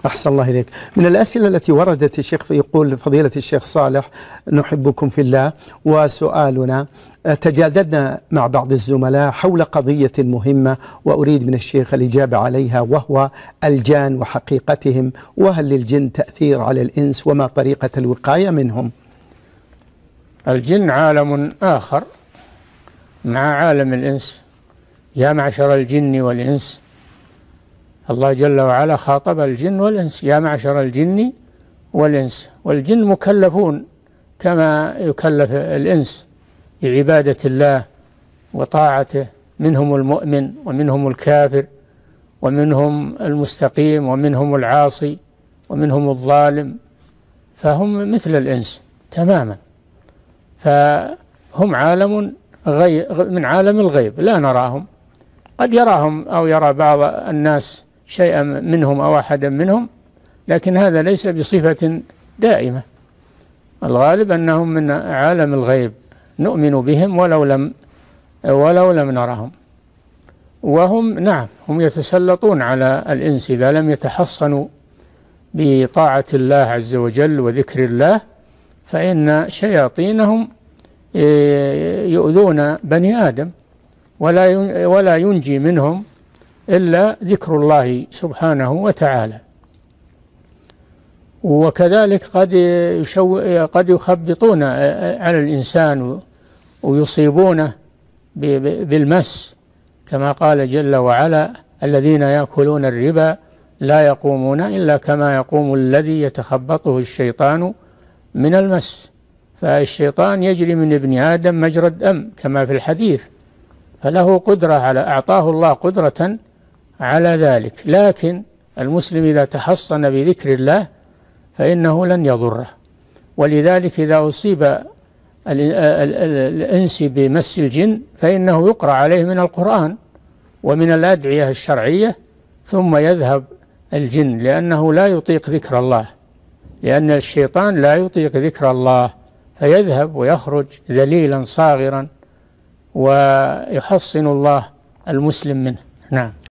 أحسن الله إليك. من الأسئلة التي وردت الشيخ فيقول فضيلة الشيخ صالح: نحبكم في الله، وسؤالنا: تجادلنا مع بعض الزملاء حول قضية مهمة وأريد من الشيخ الإجابة عليها، وهو الجان وحقيقتهم، وهل للجن تأثير على الإنس، وما طريقة الوقاية منهم؟ الجن عالم آخر مع عالم الإنس. يا معشر الجن والإنس، الله جل وعلا خاطب الجن والإنس: يا معشر الجن والإنس. والجن مكلفون كما يكلف الإنس بعبادة الله وطاعته، منهم المؤمن ومنهم الكافر ومنهم المستقيم ومنهم العاصي ومنهم الظالم، فهم مثل الإنس تماما. فهم عالم من عالم الغيب لا نراهم، قد يراهم أو يرى بعض الناس شيئا منهم أو أحدا منهم، لكن هذا ليس بصفة دائمة. الغالب أنهم من عالم الغيب، نؤمن بهم ولو لم نرهم. وهم نعم هم يتسلطون على الإنس إذا لم يتحصنوا بطاعة الله عز وجل وذكر الله، فإن شياطينهم يؤذون بني آدم، ولا ينجي منهم إلا ذكر الله سبحانه وتعالى. وكذلك قد يخبطون على الإنسان ويصيبونه بالمس، كما قال جل وعلا: الذين يأكلون الربا لا يقومون إلا كما يقوم الذي يتخبطه الشيطان من المس. فالشيطان يجري من ابن آدم مجرى الدم كما في الحديث، فله قدرة أعطاه الله قدرة على ذلك. لكن المسلم إذا تحصن بذكر الله فإنه لن يضره. ولذلك إذا أصيب الإنس بمس الجن فإنه يقرأ عليه من القرآن ومن الأدعية الشرعية، ثم يذهب الجن، لأنه لا يطيق ذكر الله، لأن الشيطان لا يطيق ذكر الله، فيذهب ويخرج ذليلا صاغرا، ويحصن الله المسلم منه. نعم.